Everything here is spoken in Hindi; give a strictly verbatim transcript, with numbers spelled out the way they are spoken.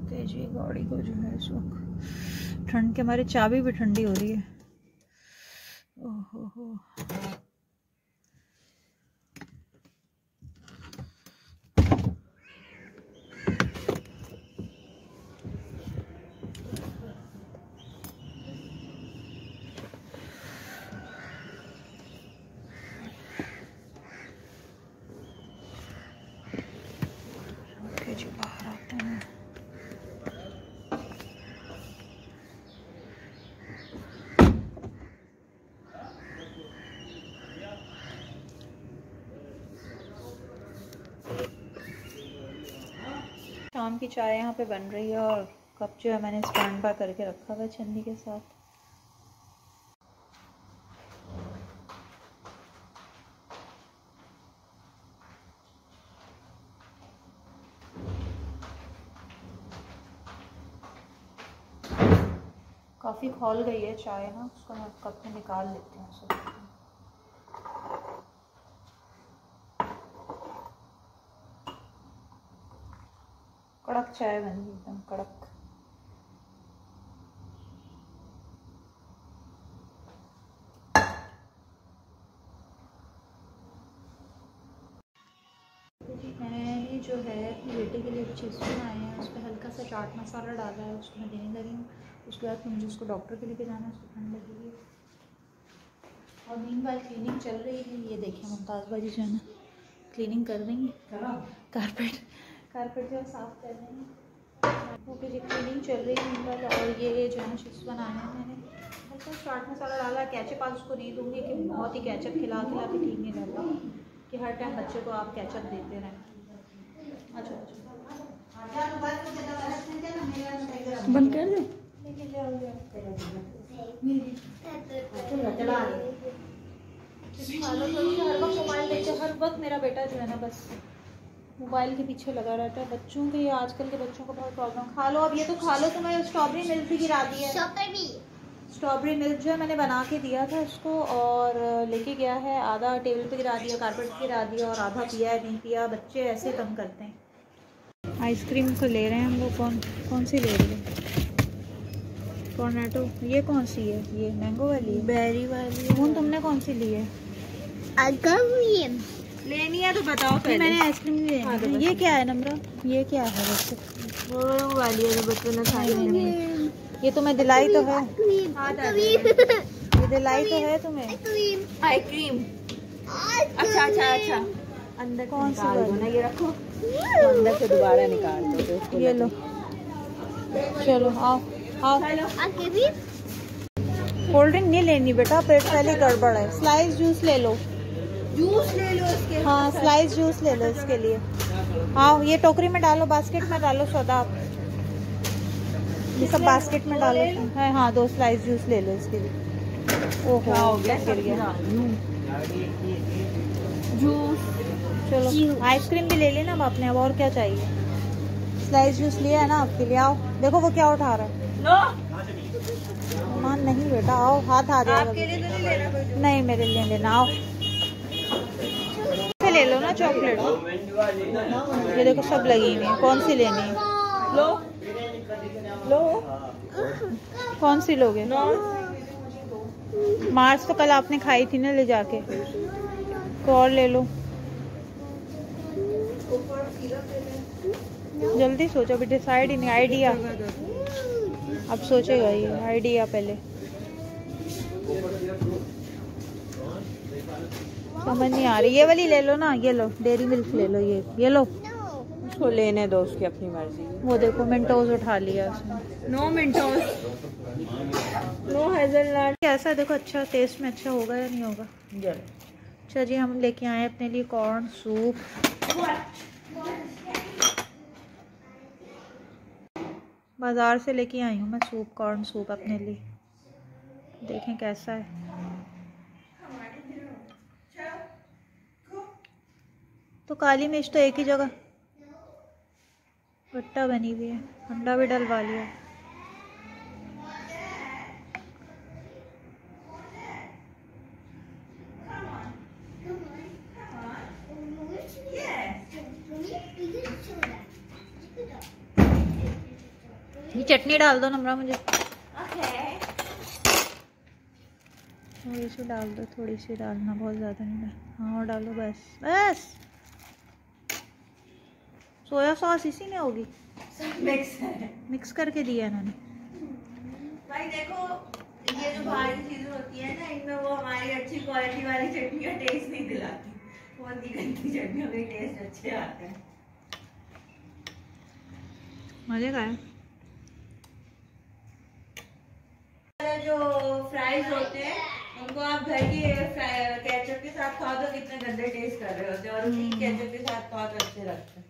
ओके जी, गाड़ी को जो है इस वक्त ठंड के हमारी चाबी भी ठंडी हो रही है। ओहो हो, ओके जी बाहर आते हैं। शाम की चाय यहाँ पे बन रही है और कप जो है मैंने स्टैंड बाय करके रखा हुआ है छन्नी के साथ। काफ़ी खौल गई है चाय ना, उसको मैं कप में निकाल लेती हूँ। कड़क चाय बन गई, एकदम कड़क। मैंने जो है अपने बेटे के लिए चीज़ बनाए हैं, उस पर हल्का सा चाट मसाला डाला है, उसको मैं देने लगी हूँ। उसके बाद मुझे उसको डॉक्टर के लेके जाना है, उसको ठंड लगेगी। और मीन वाल क्लीनिंग चल रही है। ये देखिए मुमताज़ बाजी जो है ना क्लीनिंग कर रही है, कारपेट कारपेट जो है साफ़ कर रही हैं। ओके जी, क्लीनिंग चल रही है मीन वाल। और ये जो है चिप्स बनाए हैं मैंने, हल्का चाट मसाला डाला। कैचअप आज उसको नहीं दूँगी कि बहुत ही कैचअप खिला खिला के ठीक नहीं रहता कि हर टाइम बच्चे को आप कैचअप देते रहें। अच्छा अच्छा, बंद कर दे। हर वक्त मोबाइल देखते, हर वक्त मेरा बेटा जो है ना बस मोबाइल के पीछे लगा रहता है। बच्चों के, आजकल के बच्चों को बहुत प्रॉब्लम। खा लो अब, ये तो खा लो। तो मैं स्ट्रॉबेरी मिल्क भी गिरा दी है। स्ट्रॉबेरी मिल्क जो है मैंने बना के दिया था इसको और लेके गया है। आधा टेबल पे गिरा दिया, कारपेट पे गिरा दिया और आधा पिया है, नहीं पिया। बच्चे ऐसे कम करते हैं। आइसक्रीम तो ले रहे हैं हम लोग। कौन कौन सी ले रही है? कॉर्नेटो। ये कौन सी है? ये मैंगो वाली है, बेरी वाली है। कौन तुमने कौन सी ली है? लेनी है तो बताओ पहले। मैंने आइसक्रीम ली है। हाँ, ये क्या है नम्रा? ये क्या है? वैसे वो वाली है जो बच्चों ने खाई है। ये तुम्हें दिलाई तो है? ये दिलाई तो है तुम्हें? आइसक्रीम। अच्छा अच्छा अच्छा, अंदर कौन सी वाली? ना ये रखो, अंदर से दोबारा निकाल दो। ये लो, चलो आओ आओ। कोल्ड ड्रिंक नहीं लेनी बेटा, पेट पहले गड़बड़ है। स्लाइस जूस ले लो। जूस ले लो इसके। हाँ, स्लाइस जूस ले लो इसके लिए। आओ, ये टोकरी में डालो, बास्केट में डालो सौदा। ये सब बास्केट में डालो है। हाँ, दो स्लाइस जूस ले लो इसके लिए। ओहो, हो गया गिर गया जूस। चलो आइसक्रीम भी ले लेना अब आपने, अब और क्या चाहिए? स्लाइस जूस लिया है ना आपके लिए। आओ, देखो वो क्या उठा रहा है। मान नहीं बेटा, आओ, हाथ आ जाएगा। आपके लिए तो नहीं लेना कोई? नहीं, मेरे लिए लेना। आओ ले लो ना चॉकलेट। ये देखो सब लगी हुई है, कौन सी लेनी है? लो लो। कौन सी लोगे? मार्स तो कल आपने खाई थी ना ले जाके, तो और ले लो। जल्दी सोचो अभी, डिसाइड ही नहीं। आइडिया अब सोचेगा ये, आइडिया पहले। समझ नहीं आ रही। ये वाली ले लो ना, ये लो डेयरी मिल्क ले लो। ये ये लो, उसको लेने दो, उसकी अपनी मर्जी। वो देखो मेंटोस उठा लिया उसने। No Mentos, no hazelnut. कैसा देखो, अच्छा टेस्ट में अच्छा होगा या नहीं होगा? अच्छा जी, हम लेके आए अपने लिए कॉर्न सूप। बाजार से लेके आई हूँ मैं सूप, कॉर्न सूप अपने लिए। देखें कैसा है। तो काली मिर्च तो एक ही जगह गट्टा बनी हुई है, अंडा भी डलवा लिया। ये चटनी डाल दो नम्रा मुझे। थोड़ी सी डाल दो, थोड़ी सी डालना, बहुत ज़्यादा नहीं डाल। हाँ और डालो बस बस। सोया सॉस इसी में होगी, मिक्स है, मिक्स करके दिया इन्होंने। भाई देखो ये जो बाहरी चीजें होती है ना, इनमें वो हमारी अच्छी क्वालिटी वाली चटनी का टेस्ट नहीं दिलाती, वो गंदी चटनियों के टेस्ट अच्छे आते हैं। मजे का है। जो फ्राइज होते हैं उनको आप घर की केचप के साथ खाओ तो कितने गंदे टेस्ट कर रहे होते हैं, और उन्हीं केचप के साथ खाओ तो अच्छे लगते हैं।